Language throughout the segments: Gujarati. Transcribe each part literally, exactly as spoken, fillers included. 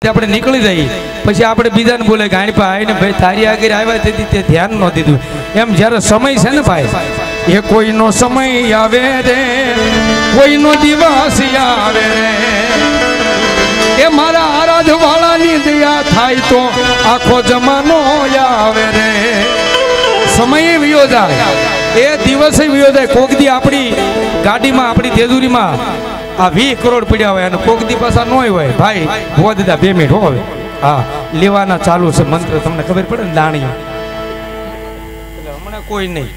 આપણે નીકળી જઈએ પછી આપણે બીજાને બોલે કે આણી પા આવીને ભાઈ તારી આગળ આવ્યા તેથી તે ધ્યાન ન દીધું એમ જ્યારે સમય છે ને ભાઈ એ કોઈનો સમય આવે રે કોઈનો દિવસ આવે રે એ મારા આરાધ વાળાની દયા થાય તો આખો જમાનો આવે રે સમય વિયો જાય એ દિવસે વિયો જાય કોક દી આપણી ગાડીમાં આપણી તેજુરીમાં આ વીસ કરોડ પડ્યા હોય અને કોક દી પાછા ન હોય ભાઈ હોવા દીધા બે મિનિટ હવે હા લેવાના ચાલુ છે મંત્ર તમને ખબર પડે ને દાણીઓ હમણાં કોઈ નહીં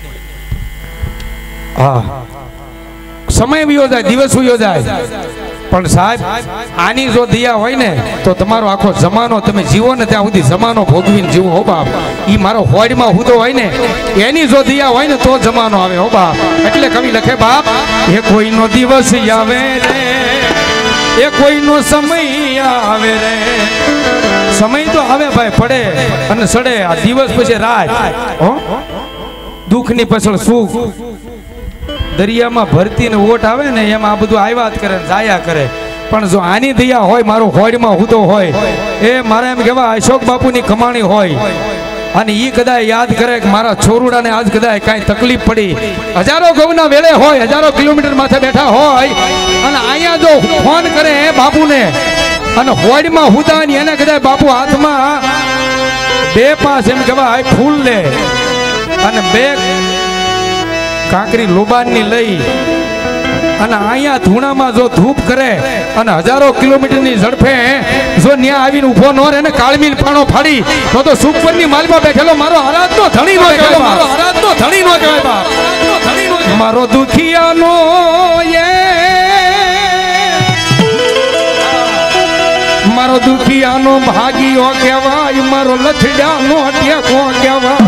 હા સમય વિયો જાય દિવસ વિયો જાય પણ સાહેબ આની જો દયા હોય ને તો તમારો આખો જમાનો તમે જીવો ને ત્યાં સુધી જમાનો ભોગવીને જીવો હો બાપ ઈ મારો હોડમાં હુદો હોય ને એની જો દયા હોય ને તો જમાનો આવે હો બાપ એટલે કવિ લખે બાપ એ કોઈનો દિવસ આવે રે એ કોઈનો સમય આવે રે સમય તો આવે ભાઈ પડે અને સડે આ દિવસ પછી રાત હો દુઃખની પાછળ સુખ દરિયામાં ભરતી ને ઓટ આવે ને એમાં આ બધું આવ્યા જ કરે જાયા કરે પણ જો આની દયા હોય મારો હોડમાં હુદો હોય એ મારા એમ કહેવા અશોક બાપુની કમાણી હોય અને ઈ કદાચ યાદ કરે કે મારા છોરુડાને આજ કદાચ કાંઈ તકલીફ પડી હજારો ઘઉંના વેળે હોય હજારો કિલોમીટર માથે બેઠા હોય અને અહીંયા જો ફોન કરે બાપુને અને હોડમાં હુદા ને એને કદાચ બાપુ હાથમાં બે પાસ એમ કહેવાય ફૂલ લે અને બે કાંકરી લોબાનની લઈ અને અહીંયા ધૂણામાં જો ધૂપ કરે અને હજારો કિલોમીટરની ઝડપે જો ન્યા આવીને ઉભો ન રહે ને કાળમીલ પાણો ફાડી તો તો સુપરની માલમાં બેઠેલો મારો આરાધનો ધણી નો કહેવાય મારો આરાધનો ધણી નો કહેવાય મારો દુખિયાનો એ મારો દુખિયાનો ભાગીઓ કહેવાય મારો લથડાનો ટેકો કહેવાય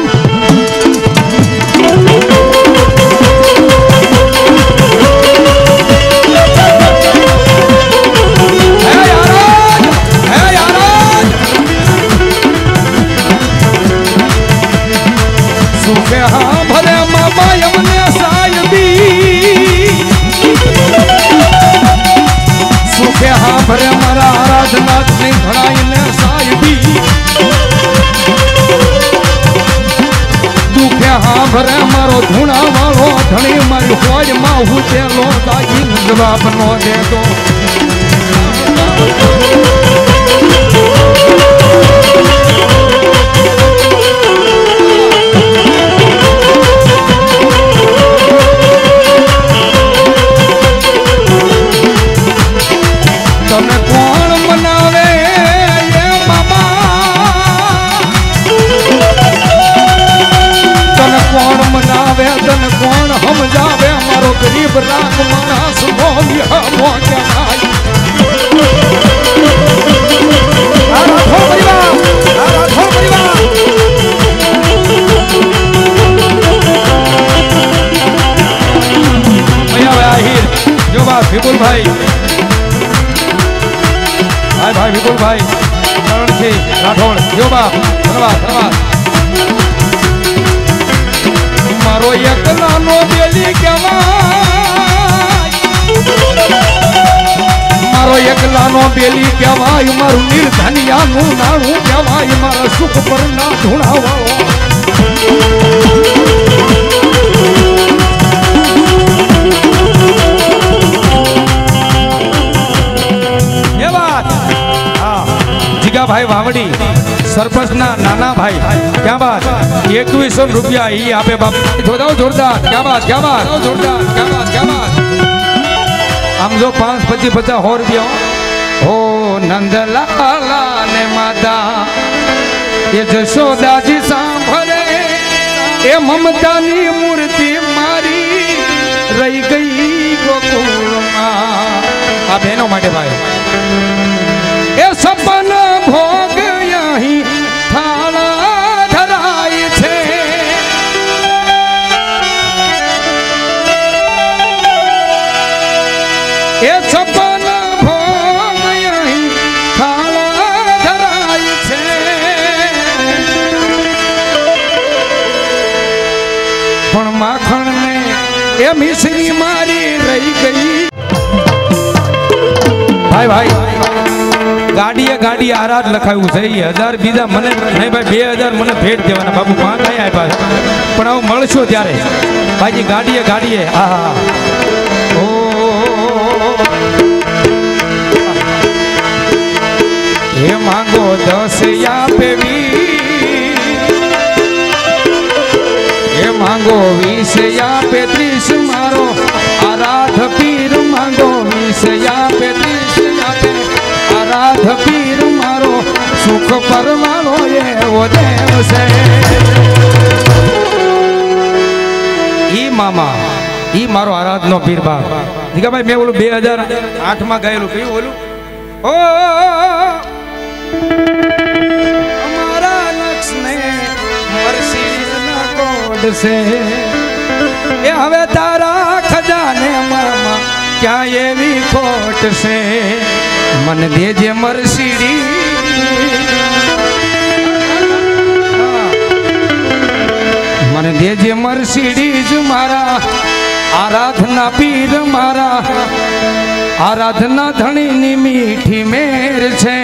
સુખે હા ભલે મામા એમને સાયબી સુખે હા ભલે મારા આરાધનાથ ની ભણાઈને સાયબી દુખે હા ભલે મારો ધૂણા વાળો ધણી મારી હોજમાં હું તેલો દાગી જવાબ નો દેતો તને કોણ મનાવે એ બાબા તને કોણ મનાવે તને કોણ સમજાવે મારો ગરીબ રાગ માણસ નો વિહમો કહેવાય આ રાખો પરિવાર આ રાખો પરિવાર ભૈયા આહિર જો બા વિપુલભાઈ ભાઈ ભાઈ વિપુલભાઈ કરણસિંહ રાઠોડ જો બાપ ધન્યવાદ ધન્યવાદ મારો એકલાનો બેલી કહેવાય મારો એકલાનો બેલી કહેવાય મારું નિર્ધનિયાનું નાણું કહેવાય મારા સુખ પર ના ધૂણાવાળો ભાઈ વાવડી સરપંચ ના નાના ભાઈ ક્યાં બાત એકવીસો રૂપિયા ઈ આપે બાપ જોરદાર જોરદાર ક્યાં બાત ક્યાં બાત જોરદાર ક્યાં બાત ક્યાં બાત આમ જો પાંચ પચીસ પચાસ સો રૂપિયા હો નંદલાલા ને માતા એ જશોદાજી સાંભળે એ મમતાની મૂર્તિ મારી રહી ગઈ ગોકુળમાં આ બહેનો માટે ભાઈ એ સપન ભોગ અહીં થાળા ધરાય છે એ સપન ભોગ અહીં થાળા ધરાય છે પણ માખણ ને એ મિશ્રી મારી રહી ગઈ ભાઈ ભાઈ ગાડીએ ગાડી આરાધ લખાયું છે એ હજાર બીજા મને નહીં ભાઈ બે હજાર મને ભેટ દેવાના બાપુ પાંચ નહીં આપ્યા પણ આવું મળશો ત્યારે બાકી ગાડીએ ગાડીએ હા હા ઓ હે માંગો દસ આપે વીસ હે માંગો વીસ આપે ત્રીસ મારો આરાધ પીર માંગો વીસ આપે ત્રીસ આપે આરાધ પીર મારો સુખ પરવાળો એવો દેવ છે ઈ મામા ઈ મારો આરાધનો પીર બાપ જીગાભાઈ મેં ઓલું બે હજાર આઠ માં ગાયેલું કયું ઓલું ઓ અમારા નક્ષ ને મરસીદ ના કોડ છે એ હવે તારા ખજાને મામા ક્યાં એવી ખોટ છે મને દેજે મરસીડી મને દેજે મરસીડીજ મારા આરાધના પીર મારા આરાધના ધણીની મીઠી મેર છે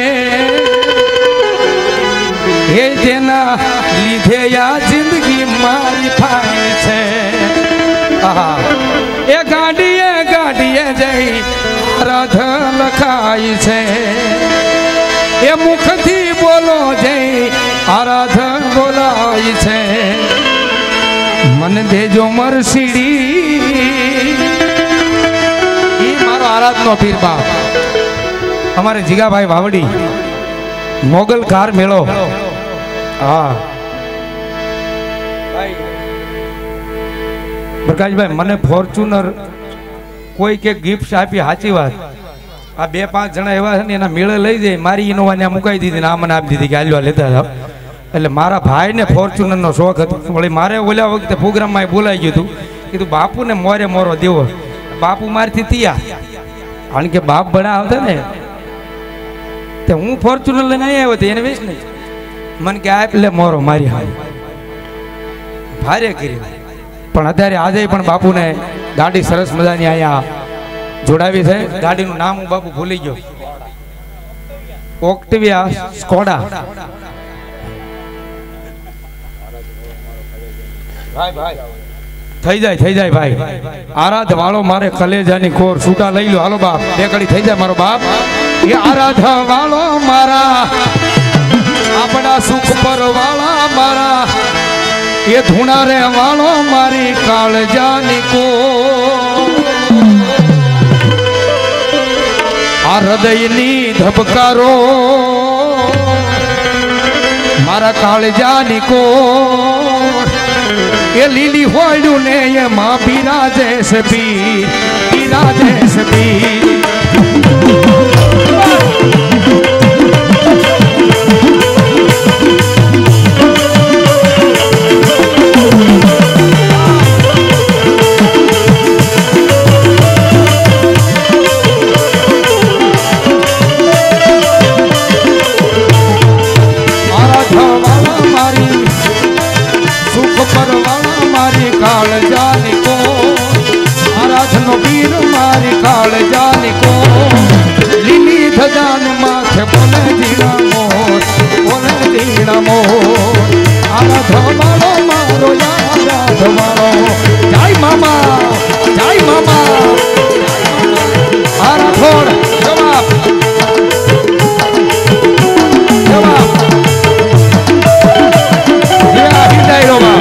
હે જેના લીધે આ જિંદગી મારી થાય છે આહા એ ગાડીએ ગાડીએ જઈ આરાધ લખાય છે એ મુખથી બોલો જઈ આરાધ બોલાય છે મને દેજો મરસીડી ઈ મારો આરાધનો પીર બાપ અમારે જીગાભાઈ વાવડી મોગલ કાર મેળો હા પ્રકાશભાઈ મને ફોર્ચ્યુનર કોઈ કે ગિફ્ટ આપી સાચી વાત આ બે પાંચ જણા એવા છે ને એના મેળે લઈ જાય મારી ઇનોવા ને મુકાઈ દીધી ને આ મને આપી દીધી કે આલ્યો લેતા જાવ એટલે મારા ભાઈને ફોર્ચ્યુનર નો શોખ હતો વળી મારે ઓલા વખતે પ્રોગ્રામમાં બોલાઈ ગયું હતું કીધું બાપુને મોરે મોરો દેવો બાપુ મારથી તૈયાર કારણ કે બાપ બડા આવતા ને તે હું ફોર્ચ્યુનર લઈને આવ્યો હતો એને વેચ નહીં મને કે આપ લે મોરો મારી હાલ ભારે કરી પણ અત્યારે આજે પણ બાપુને ગાડી સરસ મજાની અહીંયા જોડાવી છે ગાડીનું નામ હું બાપુ ભૂલી ગયો ઓક્ટિવિયા સ્કોડા થઈ જાય થઈ જાય ભાઈ આરાધ વાળો મારે કલેજાની કોર છૂટા લઈ લો હાલો બાપ બે કડી થઈ જાય મારો બાપ એ આરાધ વાળો મારા આપણા સુખ પર વાળા મારા એ ધૂણા રે વાળો મારી કાળજાની કો આ હૃદયની ધબકારો મારા કાળજાની કો એ લીલી હોયડું ને એમાં બિરાજે છે પીર બિરાજે છે પીર કાળજાની કો આરાધનો પીર મારી કાળજાની કો લીલી ધજાન માથે બોલે જીણા મોર બોલે જીણા મોર આરાધ વાળો મારો આરાધ વાળો જય મામા જય મામા આરાધોડ જવાબ જવાબ જીણા હિદાય રો બાપ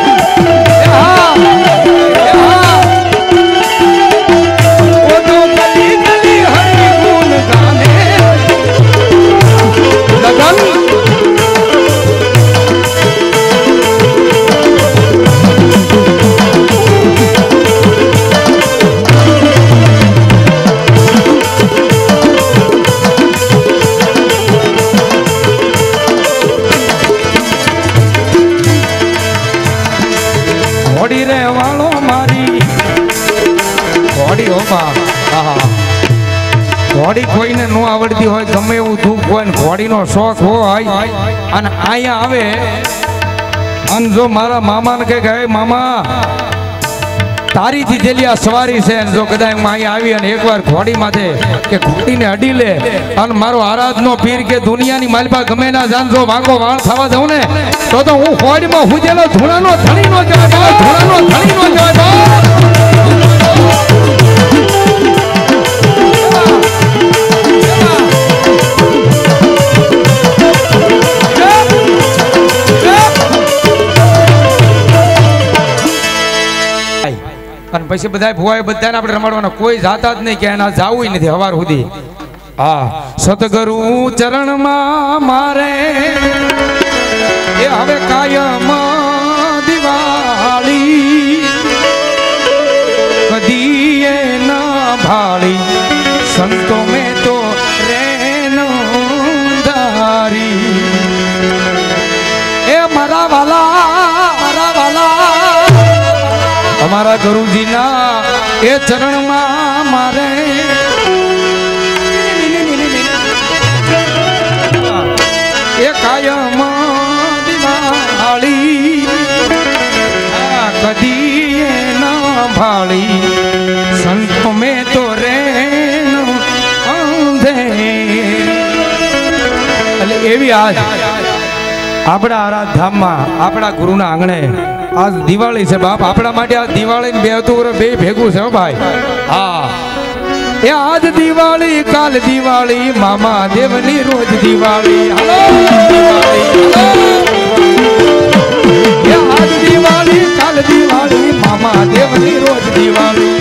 ઘોડી કોઈને ન આવડતી હોય ગમે એવું દુઃખ હોય ને ઘોડીનો શોખ હોય અને અહીંયા આવે અને જો મારા મામાને કહે કે મામા તારી દીધેલી આ સવારી છે અને જો કદાચ હું અહીં આવી અને એકવાર ઘોડી માથે કે ઘોડીને અડી લે અને મારો આરાધનો પીર કે દુનિયાની માલપા ગમે ના જાન જો વાંકો વાળ થવા દઉં ને તો તો હું હોડીમાં હુજેલો ધૂણાનો ધણી નો કહેવાય ધૂણાનો ધણી નો કહેવાય અને પછી બધા ભુવાએ બધાને આપણે રમાડવાના કોઈ જાતા જ નહીં કે એના જાવું નથી હવાર સુધી હા સતગુરુ ચરણમાં મારે એ હવે કાયમ દિવાળી કદી એ ના ભાળી સંતો મેં તો રેનો ધારી એ મારા વાલા મારા વાલા અમારા ગુરુજીના એ ચરણમાં મારે એ કાયમ દિવાળી કદી ના ભાળી સંતો મેં તો રે એટલે એવી આજ આપણા આરાધ ધામમાં આપણા ગુરુના આંગણે આજ દિવાળી છે બાપ આપણા માટે આ દિવાળી બે હતું બે ભેગું છે ભાઈ હા એ આજ દિવાળી કાલ દિવાળી મામા દેવની રોજ દિવાળી હાલો દિવાળી એ આજ દિવાળી કાલ દિવાળી મામા દેવની રોજ દિવાળી